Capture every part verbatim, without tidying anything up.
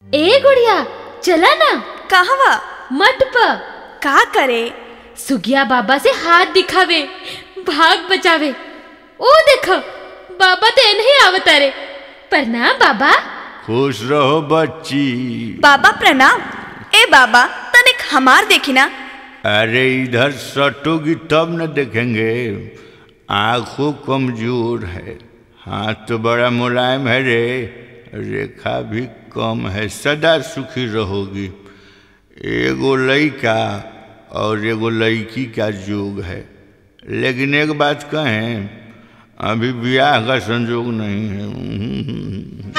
ए गुड़िया चला ना। कहवा? मठ प। का करे? सुगिया बाबा से हाथ दिखावे, भाग बचावे। ओ देखो बाबा तो नहीं आवता रे। प्रणाम बाबा। खुश रहो बच्ची। बाबा प्रणाम। ए बाबा तनिक हमार देखी ना। अरे इधर सटोगी तब न देखेंगे, आंखों कमजोर है, हाथ तो बड़ा मुलायम है रे, रेखा भी कम है, सदा सुखी रहोगी। एगो लड़का और एगो लड़की का जोग है, लेकिन एक बात कहें, अभी ब्याह का संजोग नहीं है।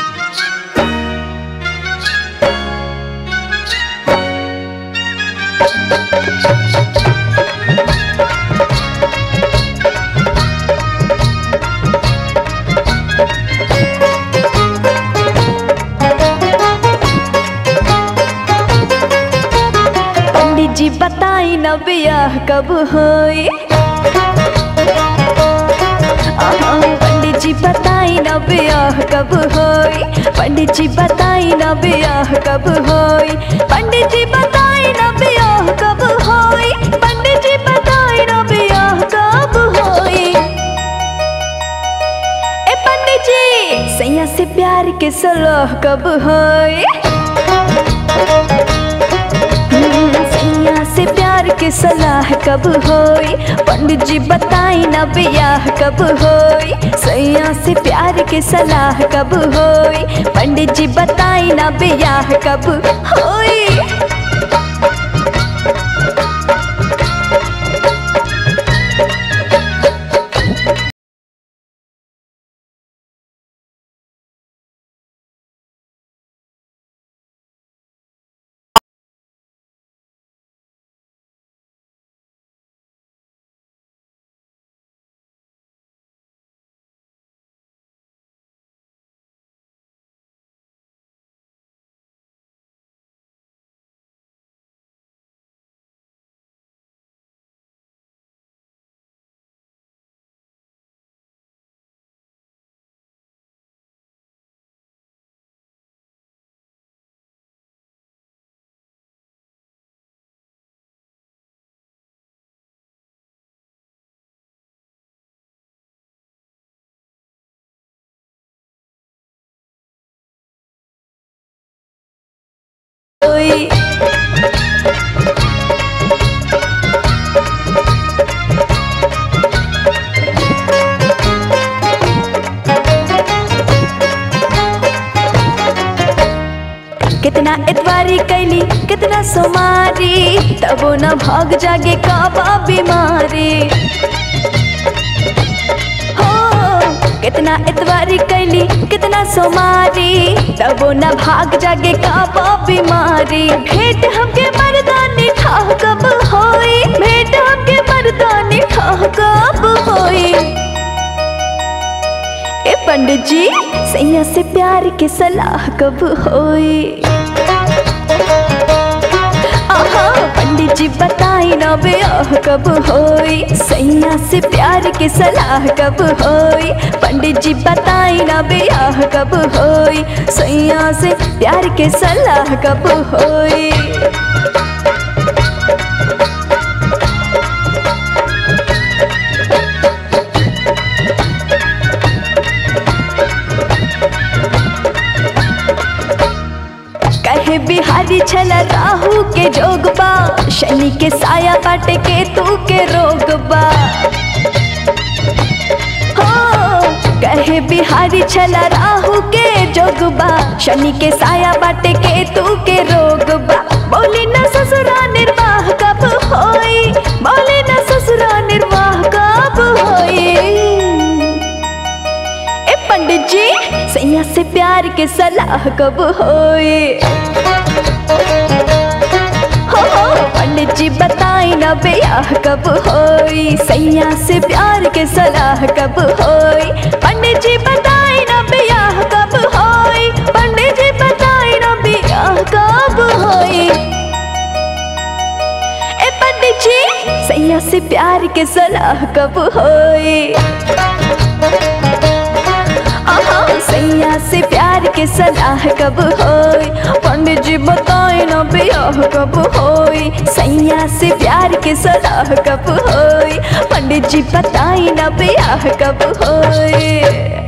पंडित जी बताई न ब्याह कब होई। पंडित जी बताई न ब्याह कब होई। पंडित जी बताई न ब्याह कब होई। पंडित जी बताई न ब्याह कब होई। पंडित जी बताई न ब्याह कब होई। ए पंडित जी सैया से प्यार के सलाह कब होई। सैया से प्यार के सलाह कब होई। पंडित जी बताई न ब्याह कब होई। सैया से प्यार के सलाह कब होई। पंडित जी बताई न ब्याह कब होई। कितना इतवारी कैली कितना सोमारी, तबो न भाग जागे काबा बीमारी। हो कितना इतवारी कैली कितना सोमारी, तबो न भाग जागे काबा बीमारी। भेंट हमके मर्दानी खाह कब होई। भेंट हमके मर्दानी खाह कब होई। ए पंडित जी सैया से प्यार के सलाह कब होई। आहा पंडित जी बताई न ब्याह कब होई। सैया से प्यार के सलाह कब होई। पंडित जी बताई न ब्याह कब होई। सैया से प्यार के सलाह कब होई। कहे बिहारी छल राहु के जोगबा, शनि के साया बाटे के तू के रोगबा। हो कहे बिहारी छल राहु के जोगबा, शनि के साया बाटे के तू के रोगबा। बोली न ससुरा निर्वाह कब होई। बोली न ससुरा निर्वाह कब होई। ए पंडित जी सैया से प्यार के सलाह कब होई। हो हो पंडित जी बताई न ब्याह कब होई। सैया से प्यार के सलाह कब होई। पंडित जी बताई न ब्याह कब होई। पंडित जी बताई न ब्याह कब होई। ए पंडित जी सैया से प्यार के सलाह कब होई। सैया से प्यार के सलाह कब होई। पंडित बियाह कब होई, सैया से प्यार के सलाह कब होई, पंडित जी बताई ना बियाह कब होई।